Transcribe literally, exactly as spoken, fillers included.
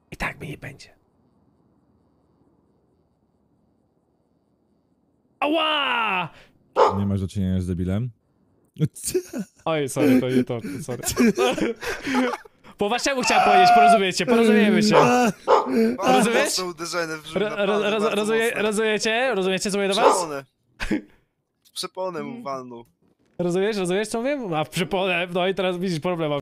I tak mi nie będzie. Ała! Nie masz do czynienia z debilem? Oj, sorry, to nie to, sorry. Po waszemu chciałem powiedzieć, porozumiecie, porozumiemy się. Rozumiesz? Mocno uderzenie w brzuch, Ro, naprawdę roz, roz, bardzo rozumie, mocne. rozumiecie? Rozumiecie, co mówię do was? Przeponę. Przeponę mu walnął. Rozumiesz, rozumiesz, co mówię? A przypomnę, no i teraz widzisz problem.